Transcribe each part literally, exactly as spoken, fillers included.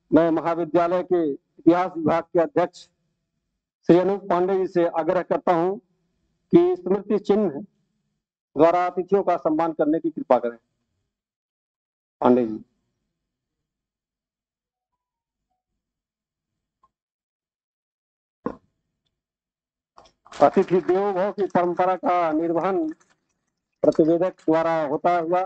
मैं महाविद्यालय के इतिहास विभाग के अध्यक्ष श्री अनूप पांडे जी से आग्रह करता हूं कि स्मृति चिन्ह द्वारा अतिथियों का सम्मान करने की कृपा करें। पांडे जी। अतिथि देवो भव की परंपरा का निर्वहन प्रतिवेदक द्वारा होता हुआ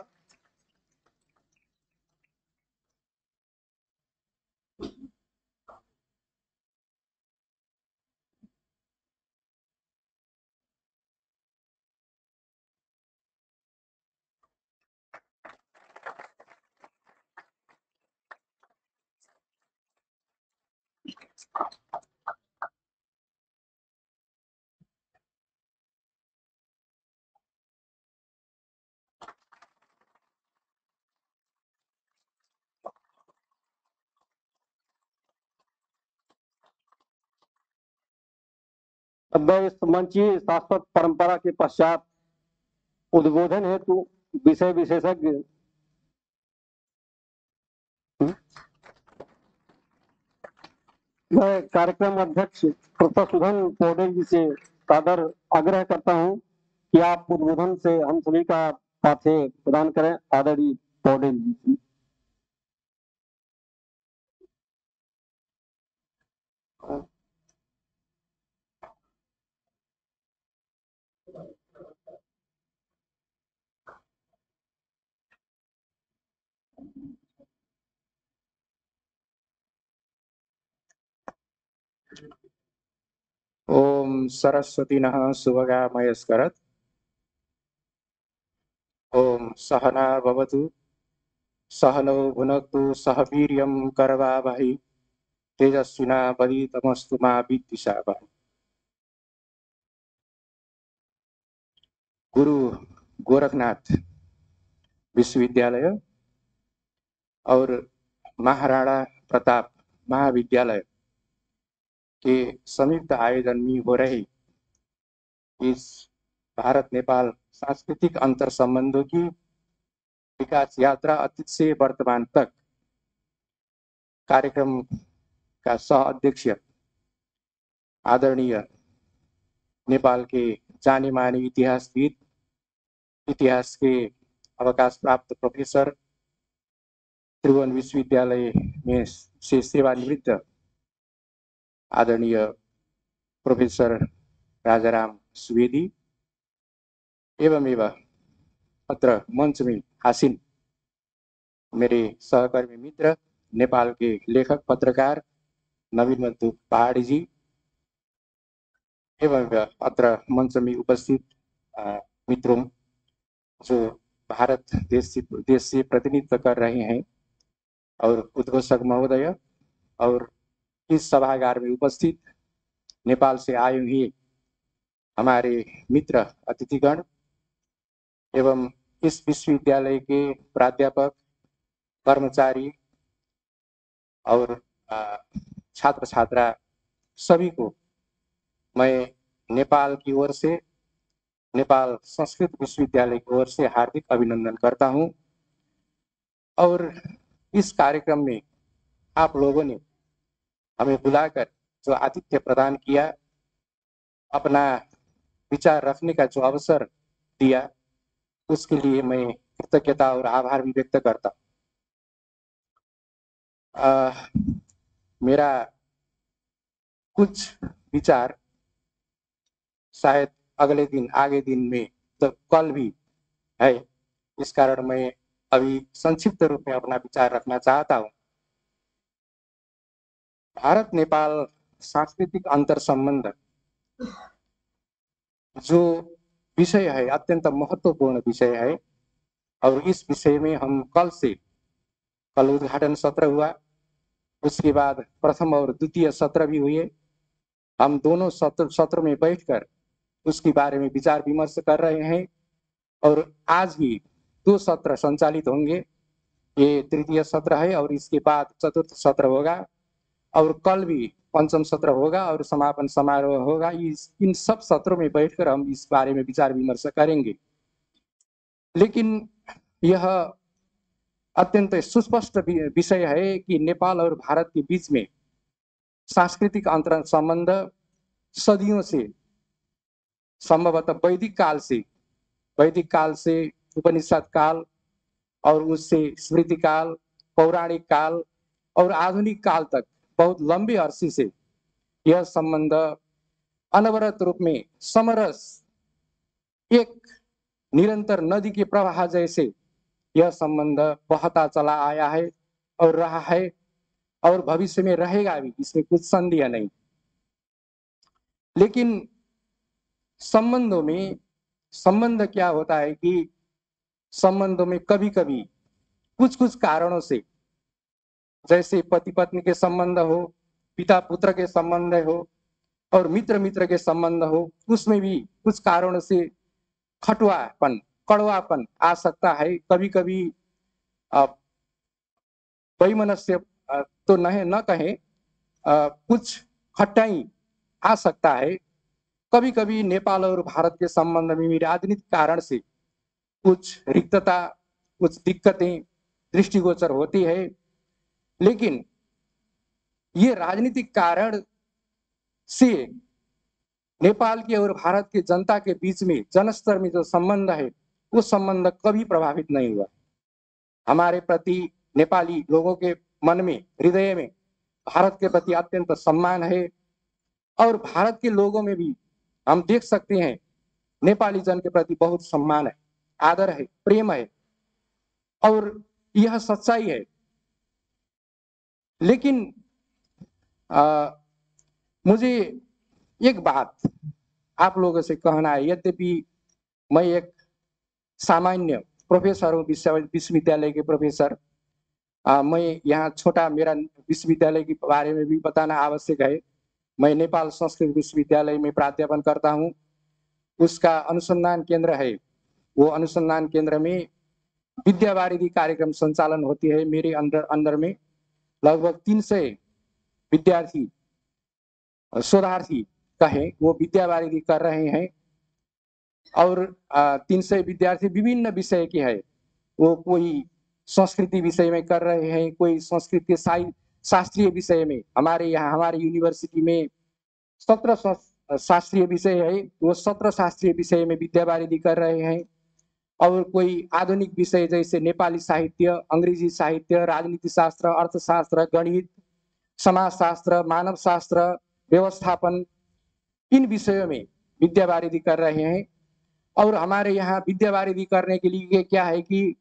इस मंचीय शाश्वत परंपरा के पश्चात उद्बोधन हेतु विषय विशेषज्ञ मैं कार्यक्रम अध्यक्ष प्रोफेसर सुधन पौडेल जी से सादर आग्रह करता हूं कि आप उद्बोधन से हम सभी का पाठ्य प्रदान करें। आदरणीय पौडेल जी। ओम सरस्वती नः सुभगा मयस्करत्। ओम सहना भवतु सहनौ भुनक्तु सह वीर्यं करवावहै तेजस्विनावधीतमस्तु मा विद्विषावहै। गुरु गोरखनाथ विश्वविद्यालय और महाराणा प्रताप महाविद्यालय के संयुक्त आयोजन में हो रही इस भारत नेपाल सांस्कृतिक अंतर संबंधों की विकास यात्रा अतीत से वर्तमान तक कार्यक्रम का सह अध्यक्ष आदरणीय नेपाल के जाने माने इतिहासविद, इतिहास के अवकाश प्राप्त प्रोफेसर, त्रिभुवन विश्वविद्यालय में से सेवानिवृत्त आदरणीय प्रोफेसर राजाराम सुवेदी एवं एवं अत्र मंच में आसीन मेरे सहकर्मी मित्र नेपाल के लेखक पत्रकार नवीन बन्धु पहाड़ी जी एवं अत्र मंच में उपस्थित मित्रों जो भारत देश से देश से प्रतिनिधित्व कर रहे हैं और उद्घोषक महोदय और इस सभागार में उपस्थित नेपाल से आए हुए हमारे मित्र अतिथिगण एवं इस विश्वविद्यालय के प्राध्यापक, कर्मचारी और छात्र छात्रा सभी को मैं नेपाल की ओर से, नेपाल संस्कृत विश्वविद्यालय की ओर से हार्दिक अभिनंदन करता हूं। और इस कार्यक्रम में आप लोगों ने हमें बुलाकर जो आतिथ्य प्रदान किया, अपना विचार रखने का जो अवसर दिया, उसके लिए मैं कृतज्ञता और आभार भी व्यक्त करता हूं। मेरा कुछ विचार शायद अगले दिन आगे दिन में तो कल भी है, इस कारण मैं अभी संक्षिप्त रूप में अपना विचार रखना चाहता हूं। भारत नेपाल सांस्कृतिक अंतर संबंध जो विषय है अत्यंत महत्वपूर्ण विषय है और इस विषय में हम कल से कल उद्घाटन सत्र हुआ, उसके बाद प्रथम और द्वितीय सत्र भी हुए। हम दोनों सत्र सत्र में बैठकर उसके बारे में विचार विमर्श कर रहे हैं और आज ही दो सत्र संचालित होंगे। ये तृतीय सत्र है और इसके बाद चतुर्थ सत्र होगा और कल भी पंचम सत्र होगा और समापन समारोह होगा। इस इन सब सत्रों में बैठकर हम इस बारे में विचार विमर्श करेंगे। लेकिन यह अत्यंत सुस्पष्ट विषय है कि नेपाल और भारत के बीच में सांस्कृतिक अंतर संबंध सदियों से, संभवतः वैदिक काल से वैदिक काल से उपनिषद काल और उससे स्मृति काल, पौराणिक काल और आधुनिक काल तक बहुत लंबे अरसे से यह संबंध अनवरत रूप में समरस, एक निरंतर नदी के प्रवाह जैसे यह संबंध बहता चला आया है और रहा है और भविष्य में रहेगा भी, इसमें कुछ संदेह नहीं। लेकिन संबंधों में संबंध क्या होता है कि संबंधों में कभी कभी कुछ कुछ कारणों से, जैसे पति पत्नी के संबंध हो, पिता पुत्र के संबंध हो और मित्र मित्र के संबंध हो, उसमें भी कुछ कारणों से खटुआपन, कड़वापन आ सकता है। कभी कभी वैमनस्य तो नहीं न कहें, कुछ खट्टाई आ सकता है। कभी कभी नेपाल और भारत के संबंध में राजनीतिक कारण से कुछ रिक्तता, कुछ दिक्कतें दृष्टिगोचर होती है। लेकिन ये राजनीतिक कारण से नेपाल के और भारत के जनता के बीच में जनस्तर में जो संबंध है वो संबंध कभी प्रभावित नहीं हुआ। हमारे प्रति नेपाली लोगों के मन में, हृदय में भारत के प्रति अत्यंत सम्मान है और भारत के लोगों में भी हम देख सकते हैं नेपाली जन के प्रति बहुत सम्मान है, आदर है, प्रेम है और यह सच्चाई है। लेकिन आ, मुझे एक बात आप लोगों से कहना है। यद्यपि मैं एक सामान्य प्रोफेसर हूँ, विश्वविद्यालय के प्रोफेसर, आ, मैं यहाँ छोटा, मेरा विश्वविद्यालय के बारे में भी बताना आवश्यक है। मैं नेपाल संस्कृत विश्वविद्यालय में प्राध्यापन करता हूँ। उसका अनुसंधान केंद्र है, वो अनुसंधान केंद्र में विद्यावारिधि कार्यक्रम संचालन होती है। मेरे अंदर अंदर में लगभग तीन सौ विद्यार्थी, शोधार्थी कहें, वो विद्यावारिधि कर रहे हैं और तीन सौ विद्यार्थी विभिन्न विषय के हैं। वो कोई संस्कृति विषय में कर रहे हैं, कोई संस्कृत के शास्त्रीय विषय में। हमारे यहाँ हमारी यूनिवर्सिटी में सत्रह शास्त्रीय विषय है, वो सत्रह शास्त्रीय विषय में विद्यावारिधि कर रहे हैं। और कोई आधुनिक विषय जैसे नेपाली साहित्य, अंग्रेजी साहित्य, राजनीति शास्त्र, अर्थशास्त्र, गणित, समाजशास्त्र, मानव शास्त्र, व्यवस्थापन, इन विषयों में विद्यावारिधि कर रहे हैं। और हमारे यहाँ विद्यावारिधि करने के लिए क्या है कि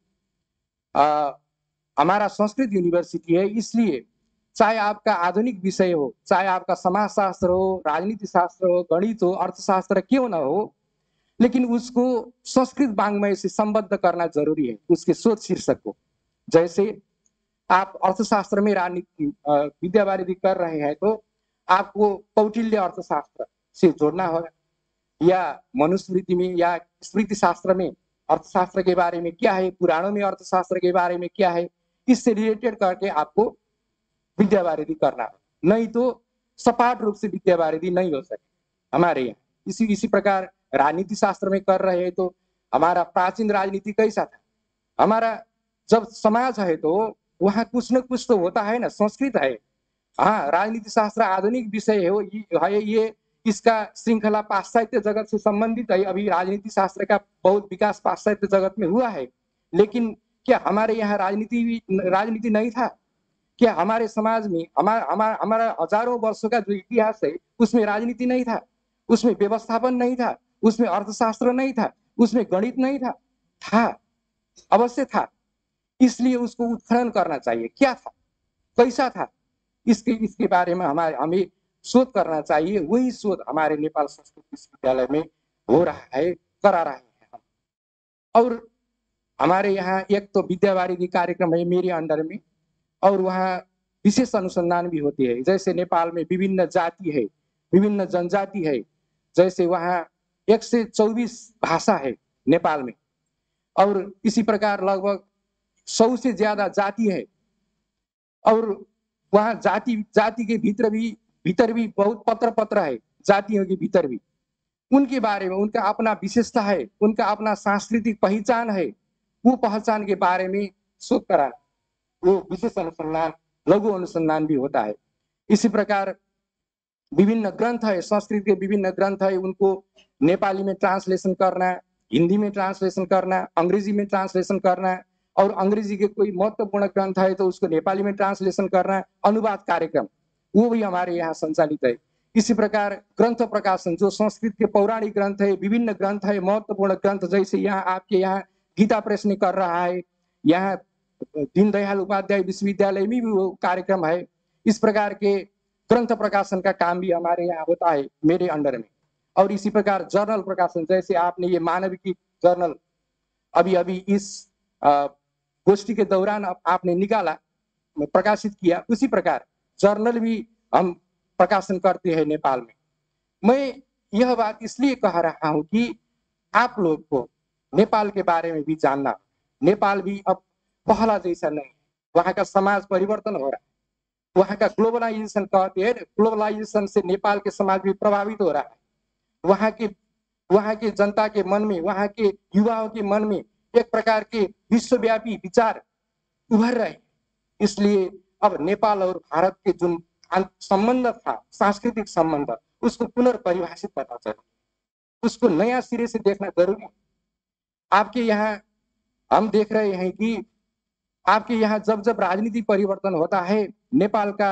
आ, हमारा संस्कृत यूनिवर्सिटी है, इसलिए चाहे आपका आधुनिक विषय हो, चाहे आपका समाजशास्त्र हो, राजनीति शास्त्र हो, गणित हो, अर्थशास्त्र क्यों ना हो, लेकिन उसको संस्कृत वाङ्मय से संबद्ध करना जरूरी है, उसके शोध शीर्षक को। जैसे आप अर्थशास्त्र में राजनीति विद्यावारिधि कर रहे हैं तो आपको कौटिल्य अर्थशास्त्र से जोड़ना होगा, या मनुस्मृति में या स्मृति शास्त्र में अर्थशास्त्र के बारे में क्या है, पुराणों में अर्थशास्त्र के बारे में क्या है, इससे रिलेटेड करके आपको विद्यावारिधि करना है। नहीं तो सपाट रूप से विद्यावारिधि नहीं हो सके हमारे यहाँ। इसी इसी प्रकार राजनीति शास्त्र में कर रहे हैं तो हमारा प्राचीन राजनीति कैसा था, हमारा जब समाज है तो वहाँ कुछ न कुछ तो होता है ना, संस्कृत है। हाँ, राजनीति शास्त्र आधुनिक विषय है, ये, ये इसका श्रृंखला पाश्चात्य जगत से संबंधित है। अभी राजनीति शास्त्र का बहुत विकास पाश्चात्य जगत में हुआ है, लेकिन क्या हमारे यहाँ राजनीति राजनीति नहीं था? क्या हमारे समाज में हमारा हमारा हमारा हजारों वर्षों का जो इतिहास है उसमें राजनीति नहीं था, उसमें व्यवस्थापन नहीं था, उसमें अर्थशास्त्र नहीं था, उसमें गणित नहीं था? था, अवश्य था। इसलिए उसको उत्खनन करना चाहिए, क्या था, कैसा था, इसके इसके बारे में हमारे हमें शोध करना चाहिए। वही शोध हमारे नेपाल संस्कृत विश्वविद्यालय में हो रहा है, करा रहे हैं हम। और हमारे यहाँ एक तो विद्यावारिधि कार्यक्रम है मेरे अंडर में, और वहाँ विशेष अनुसंधान भी होती है। जैसे नेपाल में विभिन्न जाति है, विभिन्न जनजाति है, जैसे वहाँ एक से चौबीस भाषा है नेपाल में, और इसी प्रकार लगभग सौ से ज्यादा जाति है। और वहाँ जाति जाति के भीतर भी भीतर भी बहुत पत्र पत्र है, जातियों के भीतर भी उनके बारे में उनका अपना विशेषता है, उनका अपना सांस्कृतिक पहचान है, वो पहचान के बारे में शोध कराना। वो विशेष अनुसंधान, लघु अनुसंधान भी होता है। इसी प्रकार विभिन्न ग्रंथ है, संस्कृत के विभिन्न ग्रंथ है, उनको नेपाली में ट्रांसलेशन करना, हिंदी में ट्रांसलेशन करना, अंग्रेजी में ट्रांसलेशन करना, और अंग्रेजी के कोई महत्वपूर्ण ग्रंथ है तो उसको नेपाली में ट्रांसलेशन करना, अनुवाद कार्यक्रम वो भी हमारे यहाँ संचालित है। इसी प्रकार ग्रंथ प्रकाशन, जो संस्कृत के पौराणिक ग्रंथ है, विभिन्न ग्रंथ है, महत्वपूर्ण ग्रंथ, जैसे यहाँ आपके यहाँ गीता प्रेस ने कर रहा है, यहाँ दीनदयाल उपाध्याय विश्वविद्यालय में भी वो कार्यक्रम है। इस प्रकार के ग्रंथ प्रकाशन का काम भी हमारे यहाँ होता है मेरे अंडर में। और इसी प्रकार जर्नल प्रकाशन, जैसे आपने ये मानविकी जर्नल अभी अभी इस गोष्ठी के दौरान आपने निकाला, प्रकाशित किया, उसी प्रकार जर्नल भी हम प्रकाशन करते हैं नेपाल में। मैं यह बात इसलिए कह रहा हूं कि आप लोग को नेपाल के बारे में भी जानना। नेपाल भी अब पहला जैसा नहीं, वहां का समाज परिवर्तन हो रहा है, वहां का ग्लोबलाइजेशन कहते हैं, ग्लोबलाइजेशन से नेपाल के समाज भी प्रभावित हो रहा है। वहां के वहां के जनता के मन में, वहां के युवाओं के मन में एक प्रकार के विश्वव्यापी विचार उभर रहे। इसलिए अब नेपाल और भारत के जो संबंध था, सांस्कृतिक संबंध, उसको पुनर्परिभाषित करना चाहिए, उसको नया सिरे से देखना जरूरी है। आपके यहाँ हम देख रहे हैं कि आपके यहाँ जब जब राजनीति परिवर्तन होता है, नेपाल का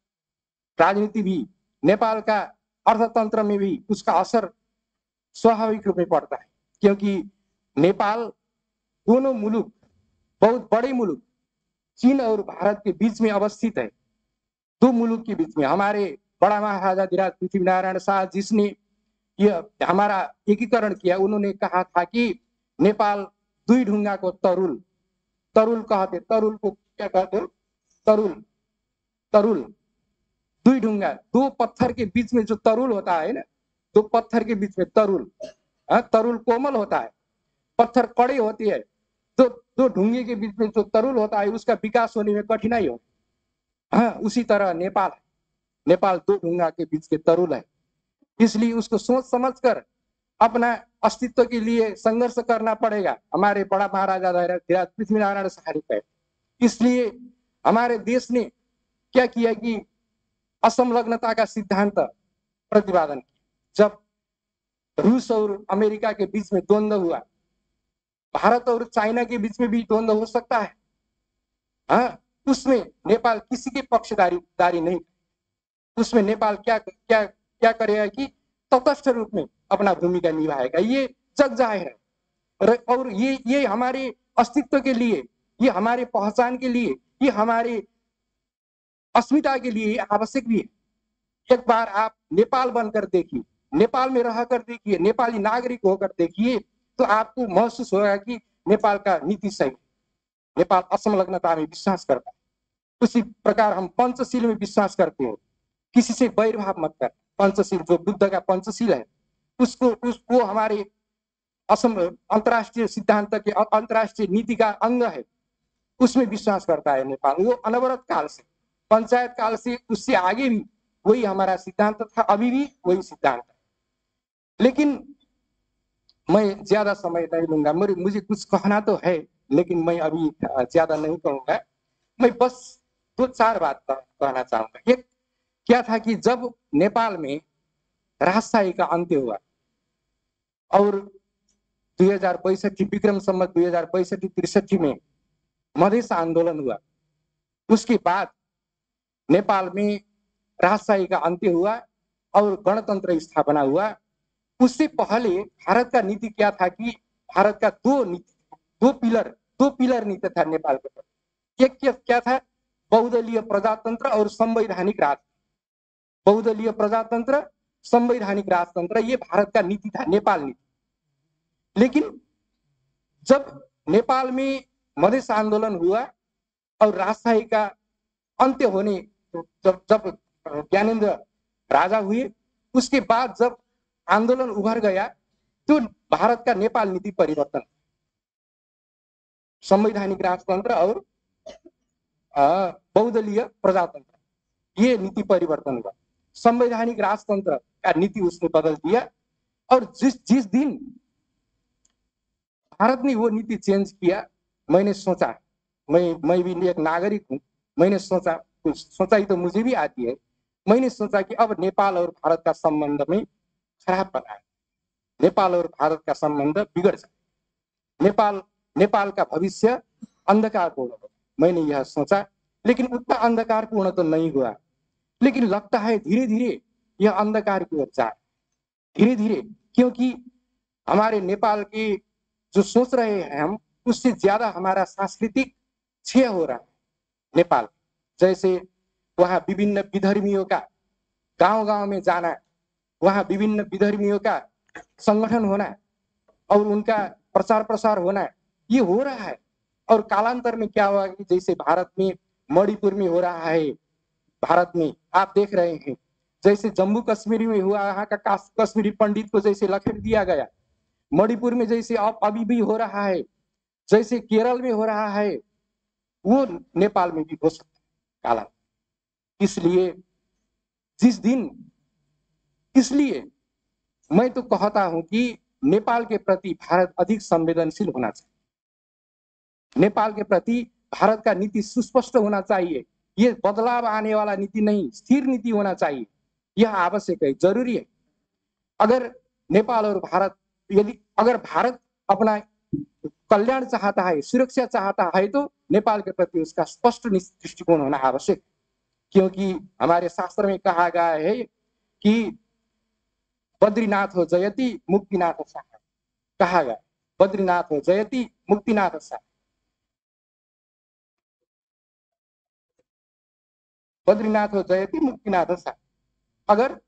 राजनीति भी, नेपाल का अर्थतंत्र में भी उसका असर स्वाभाविक रूप में पड़ता है, क्योंकि नेपाल दोनों मुल्क, बहुत बड़े मुल्क चीन और भारत के बीच में अवस्थित है। दो मुल्क के बीच में हमारे बड़ा महाराजा धीराज पृथ्वीनारायण शाह जिसने यह हमारा एकीकरण किया, उन्होंने कहा था कि नेपाल दुई ढुंगा को तरुल, तरुल कहते, तरुल को क्या कहते, तरुल, तरुल, दुई ढुंगा, दो पत्थर के बीच में जो तरुल होता है ना, दो पत्थर के बीच में तरुल, हाँ, तरुल कोमल होता है, पत्थर कड़े होती है, तो दो ढुंगे के बीच में जो तरुल होता है उसका विकास होने में कठिनाई हो। हाँ, उसी तरह नेपाल है, नेपाल दो ढुंगा के बीच के तरुल है। इसलिए उसको सोच समझकर अपना अस्तित्व के लिए संघर्ष करना पड़ेगा। हमारे बड़ा महाराजा धीराज पृथ्वीनारायण शाह है। इसलिए हमारे देश ने क्या किया कि असंलग्नता का सिद्धांत प्रतिपादन किया। जब रूस और अमेरिका के बीच में द्वंद्व हुआ, भारत और चाइना के बीच में भी द्वंद्व हो सकता है, हाँ, उसमें नेपाल किसी के पक्षदारी दारी नहीं। उसमें नेपाल क्या क्या क्या करेगा कि तटस्थ रूप में अपना भूमिका निभाएगा, ये जग जाहिर है। और ये ये हमारे अस्तित्व के लिए, ये हमारे पहचान के लिए, ये हमारे अस्मिता के लिए आवश्यक भी है। एक बार आप नेपाल बनकर देखिए, नेपाल में रहकर देखिए, नेपाली नागरिक होकर देखिए, तो आपको महसूस होगा कि नेपाल का नीति सही, नेपाल असंलग्नता में विश्वास करता है। उसी प्रकार हम पंचशील में विश्वास करते हैं, किसी से वैरभाव मत कर। पंचशील जो बुद्ध का पंचशील है, उसको उस वो हमारे असम अंतर्राष्ट्रीय सिद्धांत के, अंतर्राष्ट्रीय नीति का अंग है, उसमें विश्वास करता है नेपाल। वो अनवरत काल से, पंचायत काल से, उससे आगे भी वही हमारा सिद्धांत था, अभी भी वही सिद्धांत है। लेकिन मैं ज्यादा समय नहीं लूंगा, मुझे कुछ कहना तो है लेकिन मैं अभी ज्यादा नहीं कहूंगा। मैं बस दो चार बात कहना चाहूंगा। एक क्या था कि जब नेपाल में राजशाही का अंत्य हुआ और दुई हजार बैसठी विक्रम संवत दुई हजार बैसठी त्रिसठी में मधेस आंदोलन हुआ, उसके बाद नेपाल में राजशाही का अंत्य हुआ और गणतंत्र स्थापना हुआ। उससे पहले भारत का नीति क्या था कि भारत का दो नीति, दो पिलर दो पिलर नीति था नेपाल के प्रति। एक क्या था, बहुदलीय प्रजातंत्र और संवैधानिक राज। बहुदलीय प्रजातंत्र, संवैधानिक राजतंत्र, ये भारत का नीति था, नेपाल नीति। लेकिन जब नेपाल में मधेस आंदोलन हुआ और राजशाही का अंत्य होने, जब जब ज्ञानेन्द्र राजा हुए, उसके बाद जब आंदोलन उभर गया तो भारत का नेपाल नीति परिवर्तन, संवैधानिक राजतंत्र और बहुदलीय प्रजातंत्र, ये नीति परिवर्तन हुआ। संवैधानिक राजतंत्र का नीति उसने बदल दिया और जिस जिस दिन भारत ने वो नीति चेंज किया, मैंने सोचा मैं मैं भी एक नागरिक हूँ, मैंने सोचा, कुछ सोचाई तो मुझे भी आती है, मैंने सोचा कि अब नेपाल और भारत का संबंध में खराब बना है, नेपाल और भारत का संबंध बिगड़ जाए, नेपाल नेपाल का भविष्य अंधकारपूर्ण हो। मैंने यह सोचा, लेकिन उतना अंधकारपूर्ण तो नहीं हुआ, लेकिन लगता है धीरे धीरे यह अंधकार की ओर जा धीरे धीरे, क्योंकि हमारे नेपाल की जो सोच रहे हैं हम, उससे ज्यादा हमारा सांस्कृतिक क्षय हो रहा है। नेपाल जैसे वहाँ विभिन्न विधर्मियों का गांव गांव में जाना, वहाँ विभिन्न विधर्मियों का संगठन होना और उनका प्रचार प्रसार होना, ये हो रहा है। और कालांतर में क्या हुआ कि जैसे भारत में मणिपुर में हो रहा है, भारत में आप देख रहे हैं, जैसे जम्मू कश्मीर में हुआ, यहाँ का कश्मीरी पंडित को जैसे लखेट दिया गया, मणिपुर में जैसे अब अभी भी हो रहा है, जैसे केरल में हो रहा है, वो नेपाल में भी हो सकता है काला। इसलिए जिस दिन इसलिए मैं तो कहता हूं कि नेपाल के प्रति भारत अधिक संवेदनशील होना चाहिए। नेपाल के प्रति भारत का नीति सुस्पष्ट होना चाहिए। ये बदलाव आने वाला नीति नहीं, स्थिर नीति होना चाहिए। यह आवश्यक है, जरूरी है। अगर नेपाल और भारत, यदि अगर भारत अपना कल्याण चाहता है, सुरक्षा चाहता है, तो नेपाल के प्रति उसका स्पष्ट दृष्टिकोण होना आवश्यक, क्योंकि हमारे शास्त्र में कहा गया है कि बद्रीनाथ हो जयति मुक्तिनाथ सा, कहा गया बद्रीनाथ हो जयति मुक्तिनाथ सा, बद्रीनाथ हो जयति मुक्तिनाथ सा। अगर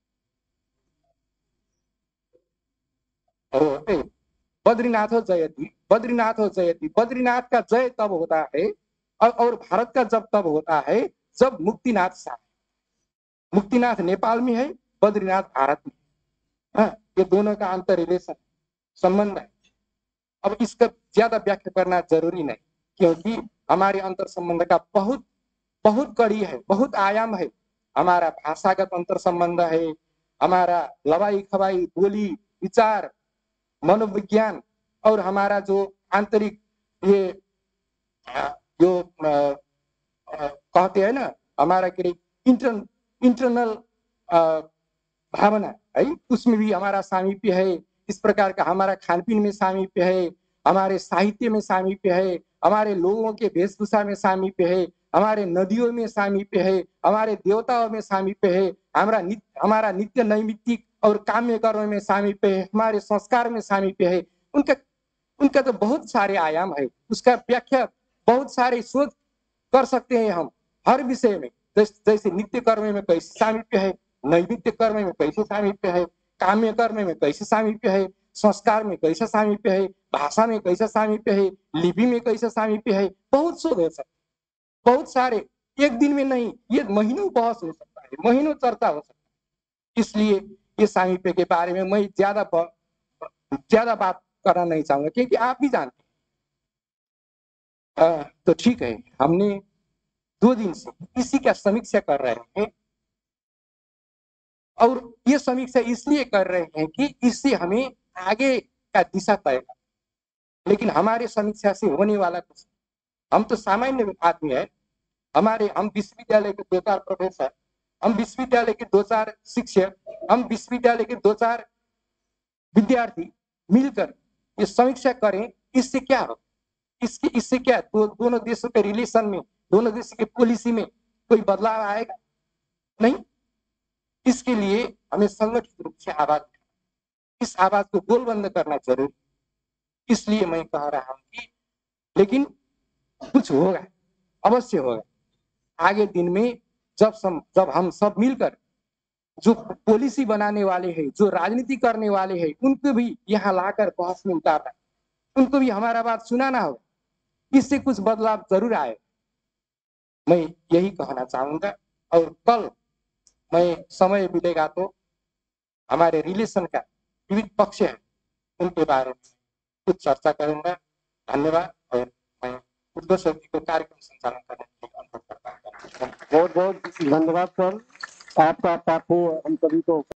बद्रीनाथ हो जयति, बद्रीनाथ हो जयति, बद्रीनाथ का जय तब होता है और भारत का जब तब होता है जब मुक्तिनाथ सा, मुक्तिनाथ नेपाल में है, बद्रीनाथ भारत में। हाँ, ये दोनों का अंतर रिलेशन संबंध है। अब इसका ज्यादा व्याख्या करना जरूरी नहीं, क्योंकि हमारे अंतर संबंध का बहुत बहुत कड़ी है, बहुत आयाम है। हमारा भाषागत अंतर संबंध है, हमारा लवाई खवाई बोली विचार मनोविज्ञान, और हमारा जो आंतरिक ये जो आ, आ, कहते हैं ना, हमारा के इंटर इंटरनल भावना है, उसमें भी हमारा सामीप्य है। इस प्रकार का हमारा खानपीन में सामीप्य है, हमारे साहित्य में सामीप्य है, हमारे लोगों के वेशभूषा में सामीप्य है, हमारे नदियों में सामीप्य है, हमारे देवताओं में सामीप्य है, हमारा नित्य हमारा नित्य नैमित्तिक और काम्य कर्म में सामीप्य है, हमारे संस्कार में सामीप्य है। उनका उनका तो बहुत सारे आयाम है, उसका व्याख्या बहुत सारे शोध कर सकते हैं हम हर विषय में। जैसे नित्य कर्म में कैसे सामीप्य है, नैमित्तिक कर्म में कैसे सामीप्य है, काम्य कर्म में कैसे सामीप्य है, संस्कार में कैसा सामीप्य है, भाषा में कैसा सामीप्य है, लिपि में कैसा सामीप्य है, बहुत शोध हो सकते, बहुत सारे, एक दिन में नहीं, ये महीनों बहस हो सकता है, महीनों चर्चा हो सकता है। इसलिए ये सामीप्य के बारे में मैं ज्यादा ज्यादा बात करना नहीं चाहूंगा, क्योंकि आप भी जानते हैं। तो ठीक है, हमने दो दिन से इसी का समीक्षा कर रहे हैं, और ये समीक्षा इसलिए कर रहे हैं कि इससे हमें आगे का दिशा तय करना। लेकिन हमारे समीक्षा से होने वाला कुछ, हम तो सामान्य आदमी है, हमारे हम विश्वविद्यालय के दो चार प्रोफेसर, हम विश्वविद्यालय के दो चार शिक्षक, हम विश्वविद्यालय के दो चार विद्यार्थी मिलकर ये समीक्षा करें, इससे क्या हो, इसके इससे क्या तो दोनों देशों के रिलेशन में, दोनों देशों के पॉलिसी में कोई बदलाव आएगा? नहीं। इसके लिए हमें संगठित रूप से आवाज, इस आवाज को गोलबंद करना जरूरी। इसलिए मैं कह रहा हूं कि लेकिन कुछ होगा, अवश्य होगा आगे दिन में, जब सम, जब हम सब मिलकर जो पॉलिसी बनाने वाले हैं, जो राजनीति करने वाले हैं, उनको भी यहाँ लाकर बहस में उतारना, उनको भी हमारा बात सुनाना होगा, इससे कुछ बदलाव जरूर आए। मैं यही कहना चाहूंगा, और कल मैं समय मिलेगा तो हमारे रिलेशन का विविध पक्ष है, उनके बारे में कुछ चर्चा करूंगा। धन्यवाद। और मैं उद्घोष सर जी को कार्यक्रम संचालन करने के लिए अनुरोध करता हूँ। बहुत बहुत धन्यवाद सर, आपका पाठ हो हम सभी को